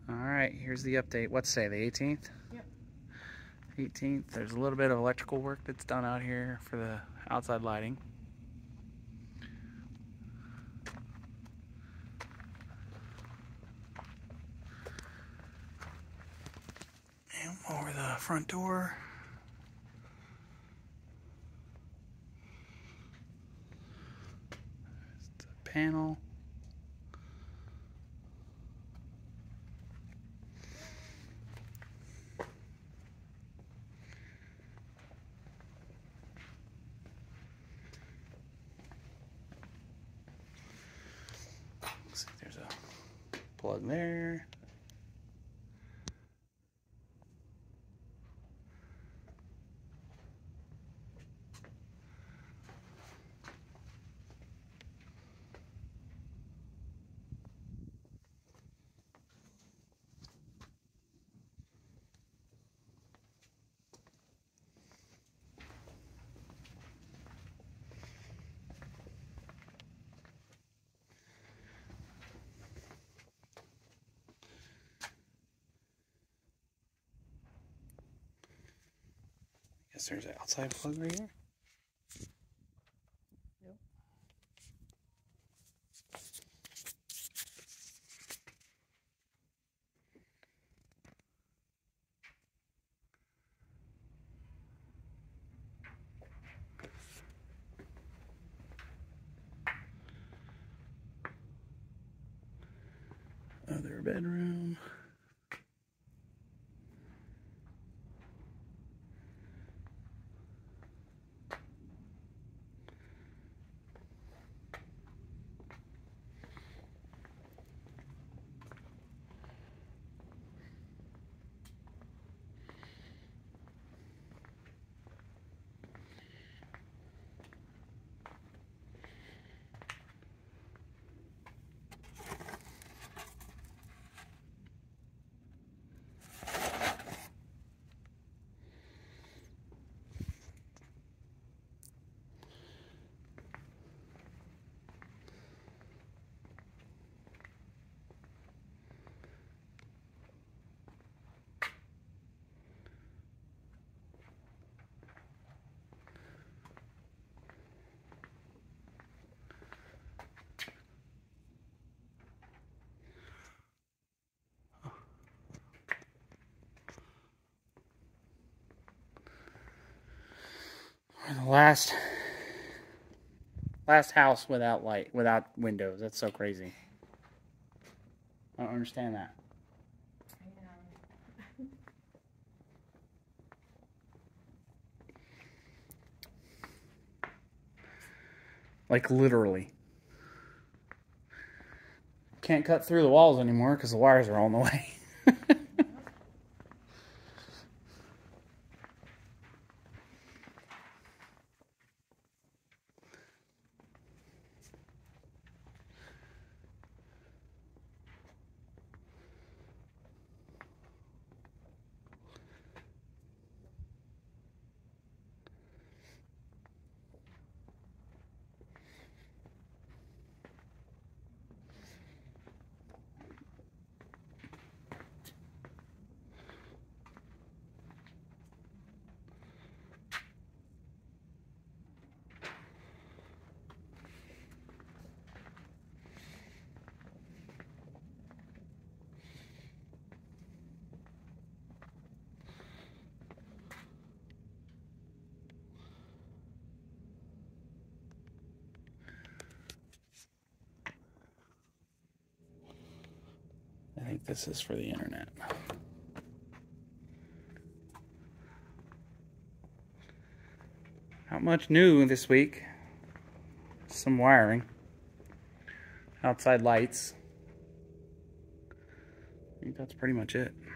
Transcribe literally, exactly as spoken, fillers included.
All right, here's the update. What's say, the eighteenth? Yep. eighteenth. There's a little bit of electrical work that's done out here for the outside lighting. And over the front door. There's the panel. Looks like there's a plug there. Guess there's an outside plug right here. Yep. Other bedroom. The last last house without light, without windows. That's so crazy. I don't understand that. I know. Like literally. Can't cut through the walls anymore because the wires are all in the way. I think this is for the internet. Not much new this week. Some wiring. Outside lights. I think that's pretty much it.